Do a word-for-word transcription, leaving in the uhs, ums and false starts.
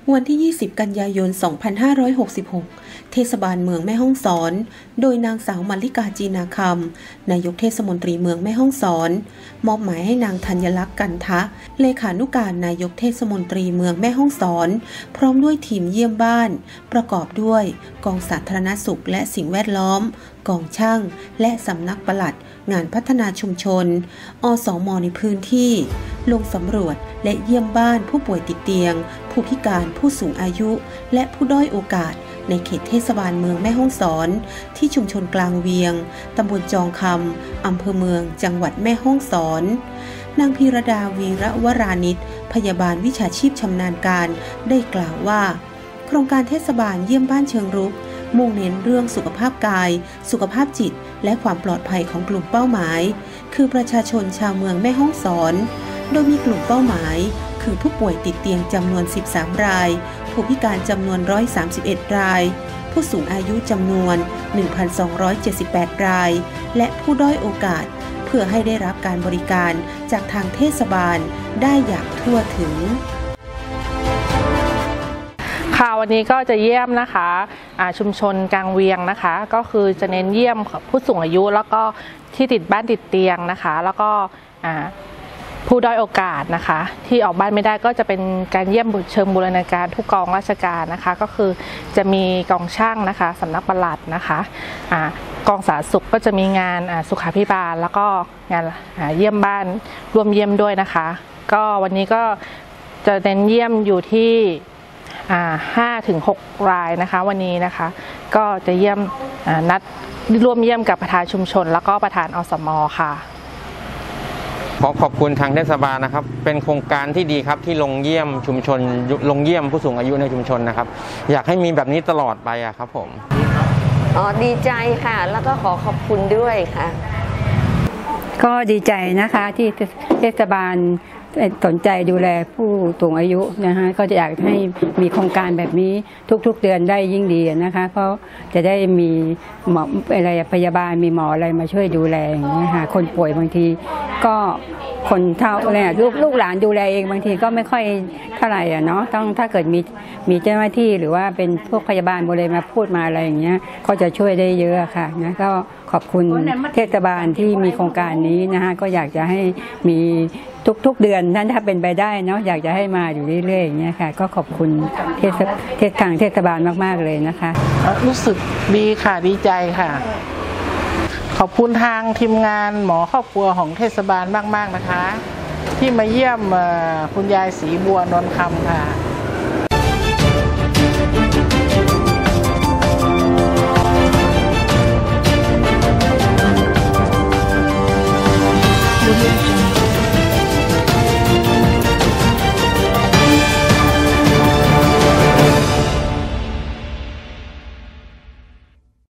วันที่ ยี่สิบ กันยายน สองพันห้าร้อยหกสิบหก เทศบาลเมืองแม่ฮ่องสอน โดยนางสาวมลิกาจีนาคำนายกเทศมนตรีเมืองแม่ฮ่องสอน มอบหมายให้นางธัญลักษณ์กันทะ เลขานุการนายกเทศมนตรีเมืองแม่ฮ่องสอน พร้อมด้วยทีมเยี่ยมบ้าน ประกอบด้วยกองสาธารณสุขและสิ่งแวดล้อม กองช่าง และสำนักปลัด งานพัฒนาชุมชน อสม.ในพื้นที่ ลงสำรวจและเยี่ยมบ้านผู้ป่วยติดเตียง ผู้พิการผู้สูงอายุ และผู้ด้อยโอกาสในเขตเทศบาลเมืองแม่ฮ่องสอน ที่ชุมชนกลางเวียง ตำบลจองคำ อำเภอเมือง จังหวัดแม่ฮ่องสอน นางพีรดาวีระวรานิช พยาบาลวิชาชีพชำนาญการได้กล่าวว่า โครงการเทศบาลเยี่ยมบ้านเชิงรุกมุ่งเน้นเรื่องสุขภาพกาย สุขภาพจิต และความปลอดภัยของกลุ่มเป้าหมาย คือประชาชนชาวเมืองแม่ฮ่องสอน โดยมีกลุ่มเป้าหมายคือผู้ป่วยติดเตียงจำนวน สิบสาม ราย ผู้พิการจำนวน หนึ่งร้อยสามสิบเอ็ด ราย ผู้สูงอายุจำนวน หนึ่งพันสองร้อยเจ็ดสิบแปด ราย และผู้ด้อยโอกาส เพื่อให้ได้รับการบริการจากทางเทศบาลได้อย่างทั่วถึงค่ะวันนี้ก็จะเยี่ยมนะคะชุมชนกลางเวียงนะคะก็คือจะเน้นเยี่ยมผู้สูงอายุแล้วก็ที่ติดบ้านติดเตียงนะคะแล้วก็ผู้ด้อยโอกาสนะคะที่ออกบ้านไม่ได้ก็จะเป็นการเยี่ยมเชิงบูรณาการทุกกองราชการนะคะก็คือจะมีกองช่างนะคะสำนักปลัดนะคะกองสาธารณสุขก็จะมีงานสุขาภิบาลแล้วก็งานเยี่ยมบ้านรวมเยี่ยมด้วยนะคะก็วันนี้ก็จะเน้นเยี่ยมอยู่ที่ห้าถึงหกรายนะคะวันนี้นะคะก็จะเยี่ยมนัดร่วมเยี่ยมกับประธานชุมชนแล้วก็ประธานอสม.ค่ะขอขอบคุณทางเทศบาลนะครับเป็นโครงการที่ดีครับที่ลงเยี่ยมชุมชนลงเยี่ยมผู้สูงอายุในชุมชนนะครับอยากให้มีแบบนี้ตลอดไปอะครับผมอ๋อดีใจค่ะแล้วก็ขอขอบคุณด้วยค่ะก็ดีใจนะคะที่เทศบาลสนใจดูแลผู้สูงอายุนะคะก็จะอยากให้มีโครงการแบบนี้ทุกๆเดือนได้ยิ่งดีนะคะเพราะจะได้มีหมออะไรพยาบาลมีหมออะไรมาช่วยดูแลอย่างนี้ค่ะคนป่วยบางทีก็คนเท่าเนี่ยลูกลูกหลานดูแลเองบางทีก็ไม่ค่อยเท่าไหร่อ่ะเนาะต้องถ้าเกิดมีมีเจ้าหน้าที่หรือว่าเป็นพวกพยาบาลบริเวณมาพูดมาอะไรอย่างเงี้ยก็จะช่วยได้เยอะค่ะนะก็ขอบคุณเทศบาลที่มีโครงการนี้นะคะก็อยากจะให้มีทุกๆเดือนนั้นถ้าเป็นไปได้เนาะอยากจะให้มาอยู่เรื่อยๆอย่างเงี้ยค่ะก็ขอบคุณเทศเทศทางเทศบาลมากๆเลยนะคะรู้สึกดีค่ะดีใจค่ะขอบคุณทางทีมงานหมอครอบครัวของเทศบาลมากๆนะคะที่มาเยี่ยมคุณยายศรีบัวนนท์คำค่ะ